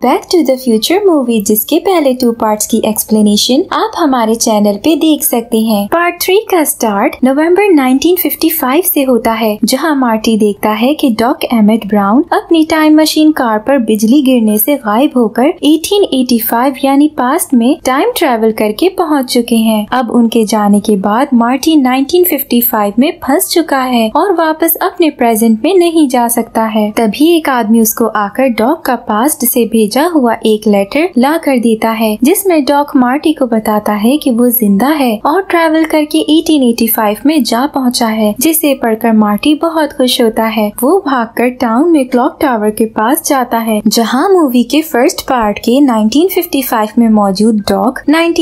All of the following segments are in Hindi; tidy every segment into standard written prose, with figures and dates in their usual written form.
Back to the future movie, जिसके पहले 2 पार्ट्स की एक्सप्लेनेशन आप हमारे चैनल पे देख सकते हैं। पार्ट 3 का स्टार्ट नवंबर 1955 से होता है, जहां मार्टी देखता है कि डॉक एमेट ब्राउन अपनी टाइम मशीन कार पर बिजली गिरने से गायब होकर 1885 यानी पास्ट में टाइम ट्रेवल करके पहुंच चुके हैं। अब उनके जाने के बाद मार्टी 1955 में फंस चुका है और वापस अपने प्रेजेंट में नहीं जा सकता है। तभी एक आदमी उसको आकर डॉक का पास्ट से भेजा हुआ एक लेटर ला कर देता है, जिसमें डॉक मार्टी को बताता है कि वो जिंदा है और ट्रैवल करके 1885 में जा पहुंचा है, जिसे पढ़कर मार्टी बहुत खुश होता है। वो भागकर टाउन में क्लॉक टावर के पास जाता है, जहां मूवी के फर्स्ट पार्ट के 1955 में मौजूद डॉक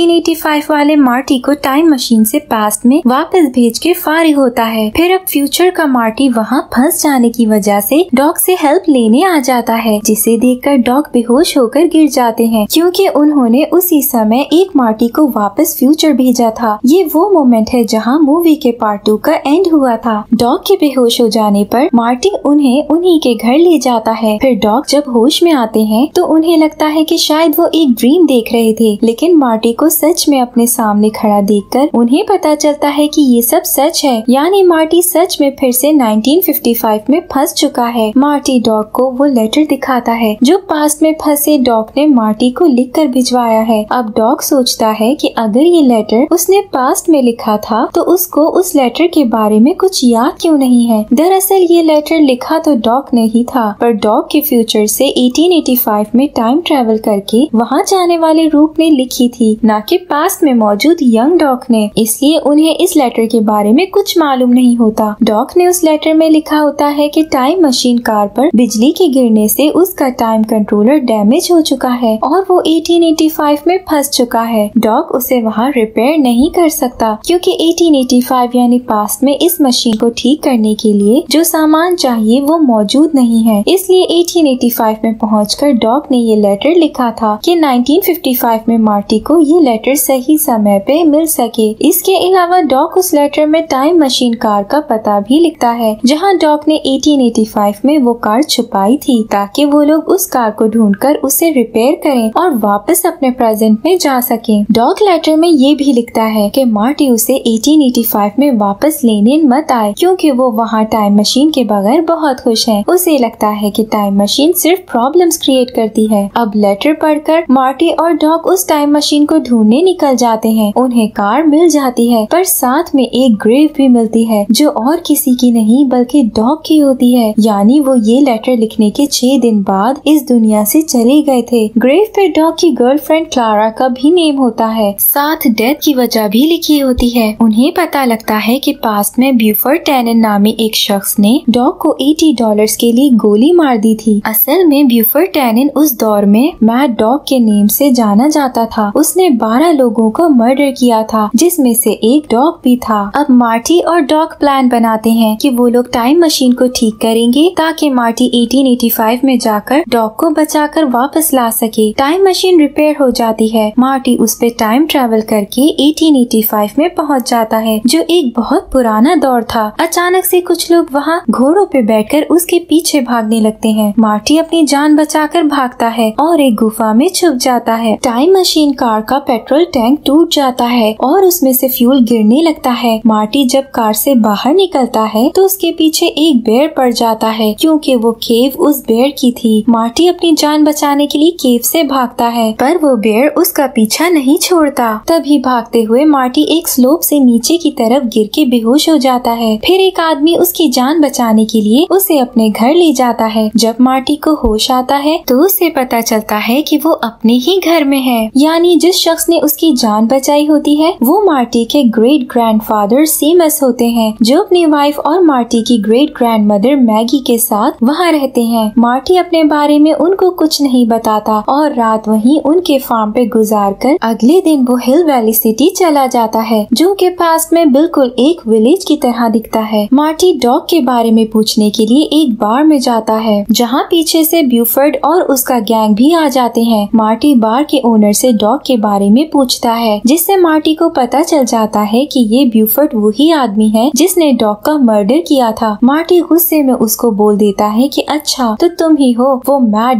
1985 वाले मार्टी को टाइम मशीन से पास्ट में वापस भेज के फारिग होता है। फिर अब फ्यूचर का मार्टी वहाँ फंस जाने की वजह से डॉक से हेल्प लेने आ जाता है, जिसे देखकर डॉक बेहोश होकर गिर जाते हैं, क्योंकि उन्होंने उसी समय एक मार्टी को वापस फ्यूचर भेजा था। ये वो मोमेंट है जहां मूवी के पार्ट 2 का एंड हुआ था। डॉक के बेहोश हो जाने पर मार्टी उन्हें उन्हीं के घर ले जाता है। फिर डॉक जब होश में आते हैं तो उन्हें लगता है कि शायद वो एक ड्रीम देख रहे थे, लेकिन मार्टी को सच में अपने सामने खड़ा देखकर उन्हें पता चलता है कि ये सब सच है, यानी मार्टी सच में फिर से 1955 में फंस चुका है। मार्टी डॉक को वो लेटर दिखाता है जो पास्ट में फंसे डॉक ने मार्टी को लिखकर भिजवाया है। अब डॉक सोचता है कि अगर ये लेटर उसने पास्ट में लिखा था तो उसको उस लेटर के बारे में कुछ याद क्यों नहीं है। दरअसल ये लेटर लिखा तो डॉक ने ही था, पर डॉक के फ्यूचर से 1885 में टाइम ट्रेवल करके वहाँ जाने वाले रूप ने लिखी थी, न कि पास्ट में मौजूद यंग डॉक ने। इसलिए उन्हें इस लेटर के बारे में कुछ मालूम नहीं होता। डॉक ने उस लेटर में लिखा होता है कि टाइम मशीन कार पर बिजली के गिरने से उसका टाइम कंट्रोलर डैमेज हो चुका है और वो 1885 में फंस चुका है। डॉक उसे वहाँ रिपेयर नहीं कर सकता, क्योंकि 1885 यानी पास्ट में इस मशीन को ठीक करने के लिए जो सामान चाहिए वो मौजूद नहीं है। इसलिए 1885 में पहुंचकर डॉक ने ये लेटर लिखा था कि 1955 में मार्टी को ये लेटर सही समय पे मिल सके। इसके अलावा डॉक उस लेटर में टाइम मशीन कार का पता भी लिखता है, जहाँ डॉक ने 1885 में वो कार छुपाई थी, ताकि वो लोग उस कार को ढूंढकर उसे रिपेयर करें और वापस अपने प्रेजेंट में जा सकें। डॉक लेटर में ये भी लिखता है कि मार्टी उसे 1885 में वापस लेने मत आए, क्योंकि वो वहाँ टाइम मशीन के बगैर बहुत खुश है। उसे लगता है कि टाइम मशीन सिर्फ प्रॉब्लम्स क्रिएट करती है। अब लेटर पढ़कर मार्टी और डॉक उस टाइम मशीन को ढूंढने निकल जाते हैं। उन्हें कार मिल जाती है, पर साथ में एक ग्रेव भी मिलती है, जो और किसी की नहीं बल्कि डॉक की होती है। यानी वो ये लेटर लिखने के 6 दिन बाद इस दुनिया से चले गए थे। ग्रेव पे डॉक की गर्लफ्रेंड क्लारा का भी नेम होता है, साथ डेथ की वजह भी लिखी होती है। उन्हें पता लगता है कि पास्ट में ब्यूफर्ड टैनन नामी एक शख्स ने डॉक को $80 के लिए गोली मार दी थी। असल में ब्यूफर्ड टैनन उस दौर में मैड डॉग के नेम से जाना जाता था। उसने 12 लोगों को मर्डर किया था, जिसमें से एक डॉग भी था। अब मार्टी और डॉग प्लान बनाते हैं कि वो लोग टाइम मशीन को ठीक करेंगे, ताकि मार्टी 1885 में जाकर डॉग को बचाकर वापस ला सके। टाइम मशीन रिपेयर हो जाती है। मार्टी उस पे टाइम ट्रेवल करके 1885 में पहुंच जाता है, जो एक बहुत पुराना दौर था। अचानक से कुछ लोग वहाँ घोड़ों पे बैठकर उसके पीछे भागने लगते हैं। मार्टी अपनी जान बचाकर भागता है और एक गुफा में छुप जाता है। टाइम मशीन कार का पेट्रोल टैंक टूट जाता है और उसमें से फ्यूल गिरने लगता है। मार्टी जब कार से बाहर निकलता है तो उसके पीछे एक बेर पड़ जाता है, क्योंकि वो केव उस बेर की थी। मार्टी अपनी जान बचाने के लिए केव से भागता है, पर वो बेर उसका पीछा नहीं छोड़ता। तभी भागते हुए मार्टी एक स्लोप से नीचे की तरफ गिर के बेहोश हो जाता है। फिर एक आदमी उसकी जान बचाने के लिए उसे अपने घर ले जाता है। जब मार्टी को होश आता है तो उसे पता चलता है कि वो अपने ही घर में है, यानी जिस शख्स ने उसकी जान बचाई होती है वो मार्टी के ग्रेट ग्रैंडफादर सीमस होते हैं, जो अपनी वाइफ और मार्टी की ग्रेट ग्रैंडमदर मैगी के साथ वहाँ रहते हैं। मार्टी अपने बारे में उनको कुछ नहीं बताता और रात वहीं उनके फार्म पे गुजारकर अगले दिन वो हिल वैली सिटी चला जाता है, जो के पास में बिल्कुल एक विलेज की तरह दिखता है। मार्टी डॉग के बारे में पूछने के लिए एक बार में जाता है, जहाँ पीछे से ब्यूफर्ड और उसका गैंग भी आ जाते हैं। मार्टी बार के ओनर से डॉग के बारे में पूछता है, जिससे मार्टी को पता चल जाता है कि ये ब्यूफर्ड वही आदमी है जिसने डॉग का मर्डर किया था। मार्टी गुस्से में उसको बोल देता है कि अच्छा तो तुम ही हो वो मैड डॉग,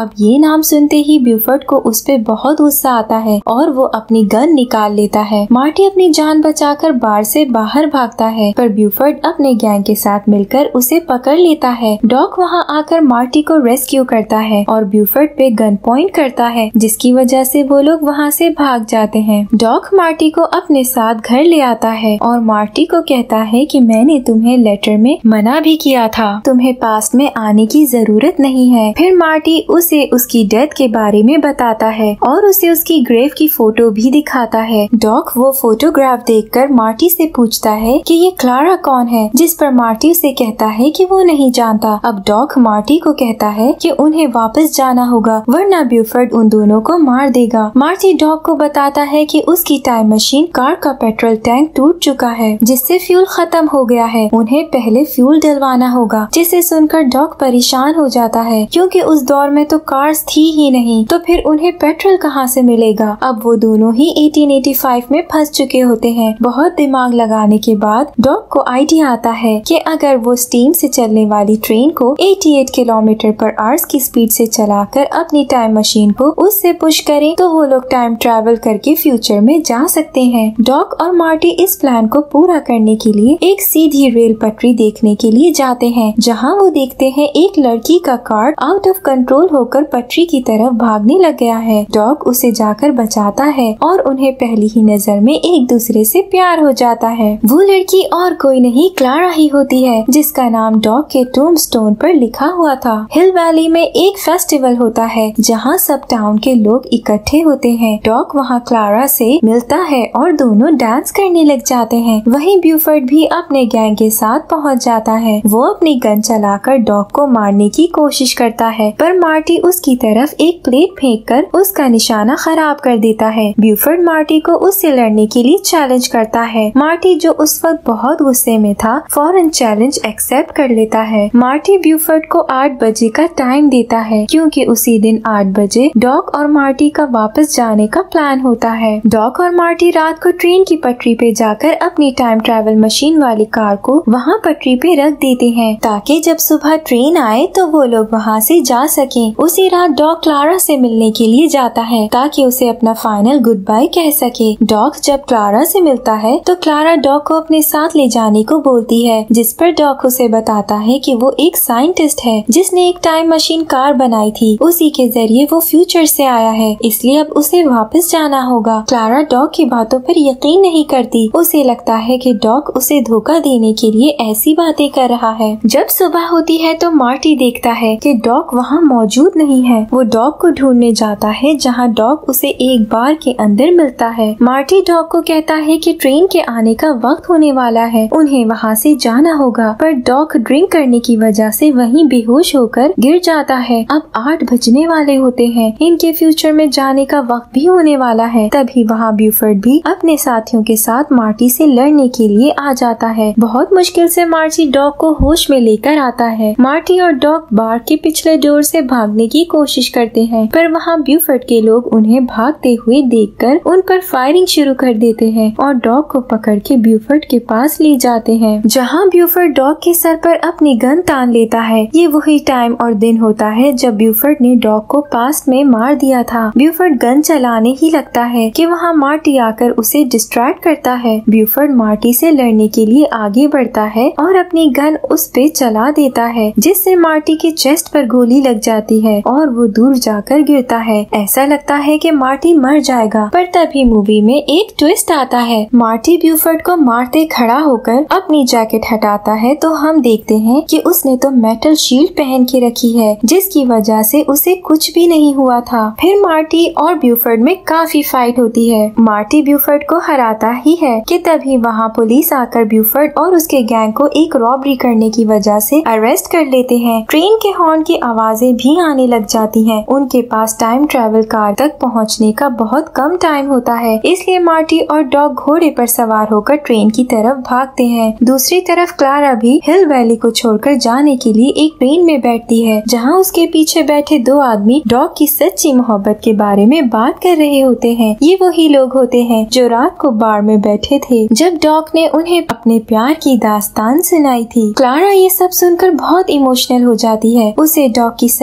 अब ये नाम सुनते ही ब्यूफर्ड को उस पे बहुत गुस्सा आता है और वो अपनी गन निकाल लेता है। मार्टी अपनी जान बचाकर बार से बाहर भागता है, पर ब्यूफर्ड अपने गैंग के साथ मिलकर उसे पकड़ लेता है। डॉक वहाँ आकर मार्टी को रेस्क्यू करता है और ब्यूफर्ड पे गन पॉइंट करता है, जिसकी वजह से वो लोग वहाँ से भाग जाते हैं। डॉक मार्टी को अपने साथ घर ले आता है और मार्टी को कहता है कि मैंने तुम्हें लेटर में मना भी किया था, तुम्हें पास्ट में आने की जरूरत नहीं है। फिर मार्टी उसे उसकी डेथ के बारे में बताता है और उसे उसकी ग्रेव की फोटो भी दिखाता है। डॉक वो फोटोग्राफ देखकर मार्टी से पूछता है कि ये क्लारा कौन है, जिस पर मार्टी उसे कहता है कि वो नहीं जानता। अब डॉक मार्टी को कहता है कि उन्हें वापस जाना होगा, वरना ब्यूफर्ड उन दोनों को मार देगा। मार्टी डॉक को बताता है कि उसकी टाइम मशीन कार का पेट्रोल टैंक टूट चुका है, जिससे फ्यूल खत्म हो गया है, उन्हें पहले फ्यूल डलवाना होगा। जिसे सुनकर डॉक परेशान हो जाता है, क्योंकि उस दौर में तो कार्स थी ही नहीं, तो फिर उन्हें पेट्रोल कहाँ से मिलेगा। अब वो दोनों ही 1885 में फंस चुके होते हैं। बहुत दिमाग लगाने के बाद डॉक को आइडिया आता है कि अगर वो स्टीम से चलने वाली ट्रेन को 88 किलोमीटर पर आवर्स की स्पीड से चलाकर अपनी टाइम मशीन को उससे पुश करें तो वो लोग टाइम ट्रैवल करके फ्यूचर में जा सकते हैं। डॉक और मार्टी इस प्लान को पूरा करने के लिए एक सीधी रेल पटरी देखने के लिए जाते हैं, जहाँ वो देखते हैं एक लड़की का कार आउट ऑफ कंट्रोल होकर पटरी की तरफ भागने लग गया है। डॉक उसे जाकर बचाता है और उन्हें पहली ही नजर में एक दूसरे से प्यार हो जाता है। वो लड़की और कोई नहीं क्लारा ही होती है, जिसका नाम डॉक के टूम्बस्टोन पर लिखा हुआ था। हिल वैली में एक फेस्टिवल होता है जहाँ सब टाउन के लोग इकट्ठे होते हैं। डॉक वहाँ क्लारा से मिलता है और दोनों डांस करने लग जाते हैं। वहीं ब्यूफर्ड भी अपने गैंग के साथ पहुँच जाता है। वो अपनी गन चलाकर डॉक को मारने की कोशिश करता है, पर मार्टी उसकी तरफ एक प्लेट फेंककर उसका निशाना खराब कर देता है। ब्यूफर्ड मार्टी को उससे लड़ने के लिए चैलेंज करता है। मार्टी, जो उस वक्त बहुत गुस्से में था, फौरन चैलेंज एक्सेप्ट कर लेता है। मार्टी ब्यूफर्ड को 8 बजे का टाइम देता है, क्योंकि उसी दिन 8 बजे डॉक और मार्टी का वापस जाने का प्लान होता है। डॉक और मार्टी रात को ट्रेन की पटरी पे जाकर अपनी टाइम ट्रैवल मशीन वाली कार को वहाँ पटरी पे रख देते हैं, ताकि जब सुबह ट्रेन आए तो वो लोग वहाँ से जा सकें। उसी रात डॉक क्लारा से मिलने के लिए जाता है, ताकि उसे अपना फाइनल गुड बाय कह सके। डॉक जब क्लारा से मिलता है तो क्लारा डॉक को अपने साथ ले जाने को बोलती है, जिस पर डॉक उसे बताता है कि वो एक साइंटिस्ट है जिसने एक टाइम मशीन कार बनाई थी, उसी के जरिए वो फ्यूचर से आया है, इसलिए अब उसे वापस जाना होगा। क्लारा डॉक की बातों पर यकीन नहीं करती, उसे लगता है कि डॉक उसे धोखा देने के लिए ऐसी बातें कर रहा है। जब सुबह होती है तो मार्टी देखता है कि डॉक वहाँ मौजूद नहीं है। वो डॉक को ढूंढने जाता है, जहाँ डॉक उसे एक बार के अंदर मिलता है। मार्टी डॉक को कहता है कि ट्रेन के आने का वक्त होने वाला है, उन्हें वहाँ से जाना होगा, पर डॉक ड्रिंक करने की वजह से वहीं बेहोश होकर गिर जाता है। अब 8 बजने वाले होते हैं, इनके फ्यूचर में जाने का वक्त भी होने वाला है। तभी वहाँ ब्यूफर्ड भी अपने साथियों के साथ मार्टी से लड़ने के लिए आ जाता है। बहुत मुश्किल से मार्टी डॉक को होश में लेकर आता है। मार्टी और डॉक बार के पिछले डोर से भागने की कोशिश करते हैं, पर वहाँ ब्यूफर्ड के लोग उन्हें भागते हुए देखकर उन पर फायरिंग शुरू कर देते हैं और डॉक को पकड़ के ब्यूफर्ड के पास ले जाते हैं, जहाँ ब्यूफर्ड डॉक के सर पर अपनी गन तान लेता है। ये वही टाइम और दिन होता है जब ब्यूफर्ड ने डॉक को पास्ट में मार दिया था। ब्यूफर्ड गन चलाने ही लगता है कि वहाँ मार्टी आकर उसे डिस्ट्रैक्ट करता है। ब्यूफर्ड मार्टी से लड़ने के लिए आगे बढ़ता है और अपनी गन उस पे चला देता है, जिससे मार्टी के चेस्ट पर गोली लग जाती है और वो दूर जाकर गिरता है। ऐसा लगता है कि मार्टी मर जाएगा, पर तभी मूवी में एक ट्विस्ट आता है। मार्टी ब्यूफर्ड को मारते खड़ा होकर अपनी जैकेट हटाता है तो हम देखते हैं कि उसने तो मेटल शील्ड पहन के रखी है, जिसकी वजह से उसे कुछ भी नहीं हुआ था। फिर मार्टी और ब्यूफर्ड में काफी फाइट होती है। मार्टी ब्यूफर्ड को हराता ही है कि तभी वहाँ पुलिस आकर ब्यूफर्ड और उसके गैंग को एक रॉबरी करने की वजह से अरेस्ट कर लेते हैं। ट्रेन के हॉर्न की आवाजें भी आने लग जाती हैं। उनके पास टाइम ट्रैवल कार तक पहुँचने का बहुत कम टाइम होता है, इसलिए मार्टी और डॉग घोड़े पर सवार होकर ट्रेन की तरफ भागते हैं। दूसरी तरफ क्लारा भी हिल वैली को छोड़कर जाने के लिए एक ट्रेन में बैठती है, जहाँ उसके पीछे बैठे 2 आदमी डॉग की सच्ची मोहब्बत के बारे में बात कर रहे होते हैं। ये वही लोग होते हैं जो रात को बार में बैठे थे जब डॉग ने उन्हें अपने प्यार की दास्तान सुनाई थी। क्लारा ये सब सुनकर बहुत इमोशनल हो जाती है। उसे डॉग की सच्ची मोहब्बत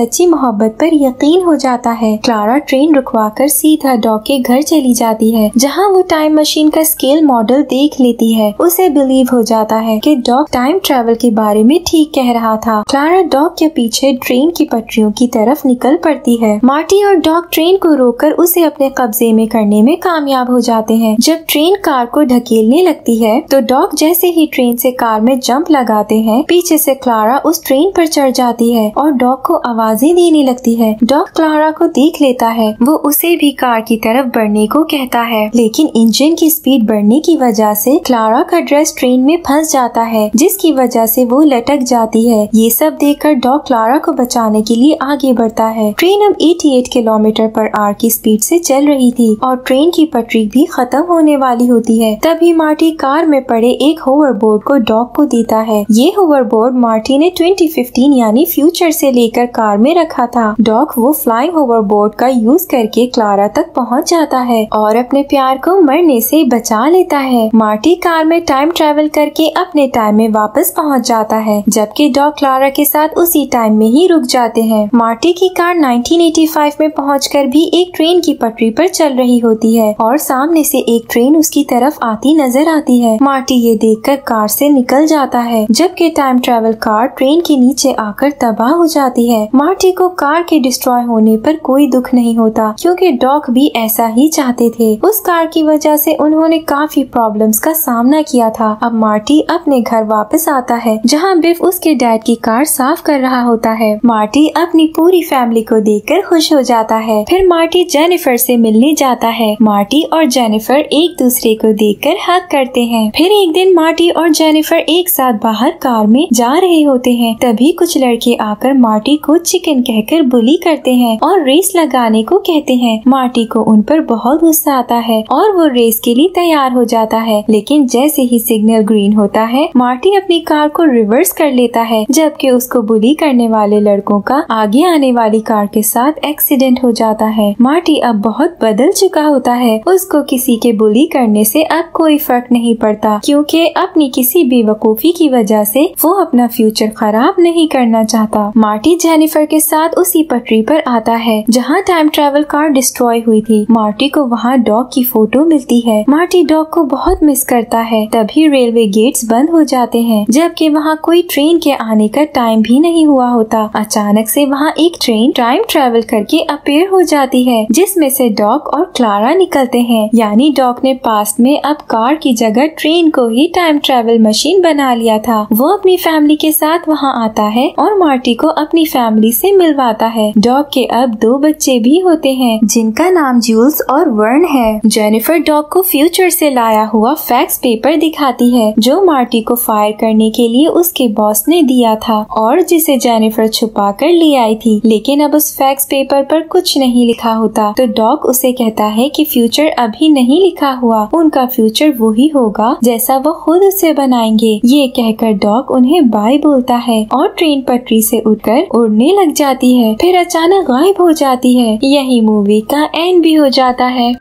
मोहब्बत पर यकीन हो जाता है। क्लारा ट्रेन रुकवाकर सीधा डॉग के घर चली जाती है, जहाँ वो टाइम मशीन का स्केल मॉडल देख लेती है। उसे बिलीव हो जाता है कि डॉग टाइम ट्रेवल के बारे में ठीक कह रहा था। क्लारा डॉग के पीछे ट्रेन की पटरियों की तरफ निकल पड़ती है। मार्टी और डॉग ट्रेन को रोककर उसे अपने कब्जे में करने में कामयाब हो जाते हैं। जब ट्रेन कार को ढकेलने लगती है तो डॉग जैसे ही ट्रेन से कार में जंप लगाते हैं, पीछे से क्लारा उस ट्रेन पर चढ़ जाती है और डॉग को आवाजें देने लगती है। डॉग क्लारा को देख लेता है, वो उसे भी कार की तरफ बढ़ने को कहता है, लेकिन इंजन की स्पीड बढ़ने की वजह से क्लारा का ड्रेस ट्रेन में फंस जाता है, जिसकी वजह से वो लटक जाती है। ये सब देखकर डॉग क्लारा को बचाने के लिए आगे बढ़ता है। ट्रेन अब 88 किलोमीटर पर आवर की स्पीड से चल रही थी और ट्रेन की पटरी भी खत्म होने वाली होती है। तभी मार्टी कार में पड़े एक होवरबोर्ड को डॉग को देता है। ये होवरबोर्ड मार्टी ने 2015 यानी फ्यूचर से लेकर कार में रखा था। डॉग वो फ्लाइंग होवरबोर्ड का यूज करके क्लारा तक पहुंच जाता है और अपने प्यार को मरने से बचा लेता है। मार्टी कार में टाइम ट्रेवल करके अपने टाइम में वापस पहुंच जाता है, जबकि डॉग क्लारा के साथ उसी टाइम में ही रुक जाते हैं। मार्टी की कार 1985 में पहुंचकर भी एक ट्रेन की पटरी पर चल रही होती है और सामने से एक ट्रेन उसकी तरफ आती नजर आती है। मार्टी ये देखकर कार से निकल जाता है, जबकि टाइम ट्रेवल कार ट्रेन के नीचे आकर तबाह हो जाती है। मार्टी को कार के डिस्ट्रॉय होने पर कोई दुख नहीं होता, क्योंकि डॉग भी ऐसा ही चाहते थे। उस कार की वजह से उन्होंने काफी प्रॉब्लम्स का सामना किया था। अब मार्टी अपने घर वापस आता है, जहाँ बिफ उसके डैड की कार साफ कर रहा होता है। मार्टी अपनी पूरी फैमिली को देखकर खुश हो जाता है। फिर मार्टी जेनिफर से मिलने जाता है। मार्टी और जेनिफर एक दूसरे को देखकर हग करते हैं। फिर एक दिन मार्टी और जेनिफर एक साथ बाहर कार में जा रहे होते हैं। तभी कुछ लड़के आकर मार्टी को चिकन कहकर बुली करते हैं और रेस लगाने को कहते हैं। मार्टी को उन पर बहुत गुस्सा आता है और वो रेस के लिए तैयार हो जाता है, लेकिन जैसे ही सिग्नल ग्रीन होता है मार्टी अपनी कार को रिवर्स कर लेता है, जबकि उसको बुली करने वाले लड़कों का आगे आने वाली कार के साथ एक्सीडेंट हो जाता है। मार्टी अब बहुत बदल चुका होता है। उसको किसी के बुली करने से अब कोई फर्क नहीं पड़ता, क्योंकि अपनी किसी बेवकूफी की वजह से वो अपना फ्यूचर खराब नहीं करना चाहता। मार्टी जेनिफर के साथ उसी पटरी पर आता है जहाँ टाइम ट्रेवल कार डिस्ट्रॉय हुई थी। मार्टी को वहाँ डॉग की फोटो मिलती है। मार्टी डॉग को बहुत मिस करता है। तभी रेलवे गेट्स बंद हो जाते हैं, जबकि वहाँ कोई ट्रेन के आने का टाइम भी नहीं हुआ होता। अचानक से वहाँ एक ट्रेन टाइम ट्रेवल करके अपीयर हो जाती है, जिसमें से डॉग और क्लारा निकलते हैं। यानी डॉग ने पास्ट में अब कार की जगह ट्रेन को ही टाइम ट्रेवल मशीन बना लिया था। वो अपनी फैमिली के साथ वहाँ आता है और मार्टी को अपनी फैमिली से मिलवाता है। डॉग के अब 2 बच्चे भी होते हैं, जिनका नाम जूल्स और वर्न है। जेनिफर डॉग को फ्यूचर से लाया हुआ फैक्स पेपर दिखाती है, जो मार्टी को फायर करने के लिए उसके बॉस ने दिया था और जिसे जेनिफर छुपा कर ले आई थी। लेकिन अब उस फैक्स पेपर पर कुछ नहीं लिखा होता, तो डॉग उसे कहता है कि फ्यूचर अभी नहीं लिखा हुआ, उनका फ्यूचर वही होगा जैसा वो खुद उसे बनाएंगे। ये कहकर डॉग उन्हें बाय बोलता है और ट्रेन पटरी से उठकर उड़ने लग जाती है। फिर अचानक गायब हो जाती है। यही मूवी का एंड भी हो जाता है।